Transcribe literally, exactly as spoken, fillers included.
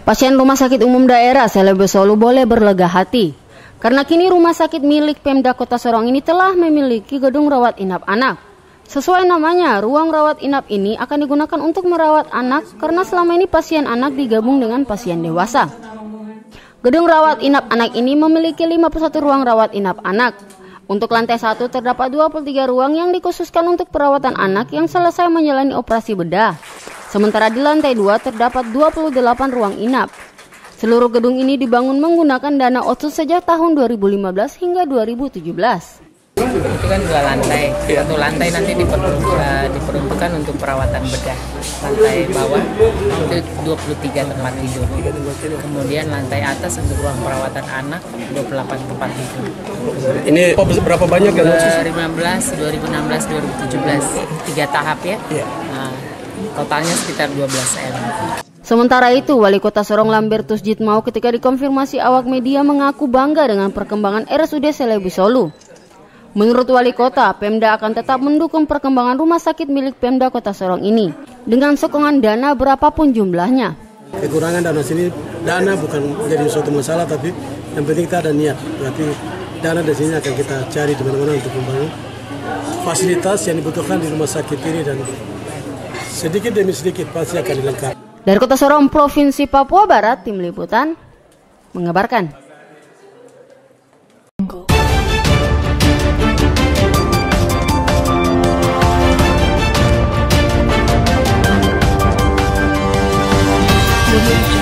Pasien Rumah Sakit Umum Daerah Selebe Solo boleh berlega hati, karena kini rumah sakit milik Pemda Kota Sorong ini telah memiliki gedung rawat inap anak. Sesuai namanya, ruang rawat inap ini akan digunakan untuk merawat anak karena selama ini pasien anak digabung dengan pasien dewasa. Gedung rawat inap anak ini memiliki lima puluh satu ruang rawat inap anak. Untuk lantai satu terdapat dua puluh tiga ruang yang dikhususkan untuk perawatan anak yang selesai menjalani operasi bedah. Sementara di lantai dua terdapat dua puluh delapan ruang inap. Seluruh gedung ini dibangun menggunakan dana otsus sejak tahun dua ribu lima belas hingga dua ribu tujuh belas. Itu kan dua lantai, satu lantai nanti diperuntukkan, diperuntukkan untuk perawatan bedah. Lantai bawah itu dua puluh tiga tempat tidur. Kemudian lantai atas untuk ruang perawatan anak dua puluh delapan tempat tidur. Ini berapa banyak yang dua ribu lima belas, dua ribu enam belas, dua ribu tujuh belas, tiga tahap ya. Nah, totalnya sekitar dua belas M. Sementara itu, Wali Kota Sorong Lambertus Jitmau ketika dikonfirmasi awak media mengaku bangga dengan perkembangan R S U D Selebe Solo. Menurut Wali Kota, Pemda akan tetap mendukung perkembangan rumah sakit milik Pemda Kota Sorong ini dengan sokongan dana berapapun jumlahnya. Kekurangan dana sini, dana bukan jadi suatu masalah, tapi yang penting kita ada niat. Berarti dana di sini akan kita cari di mana-mana untuk membangun fasilitas yang dibutuhkan di rumah sakit ini, dan sedikit demi sedikit pasti akan dilengkapi. Dari Kota Sorong, Provinsi Papua Barat, Tim Liputan mengabarkan. Thank you.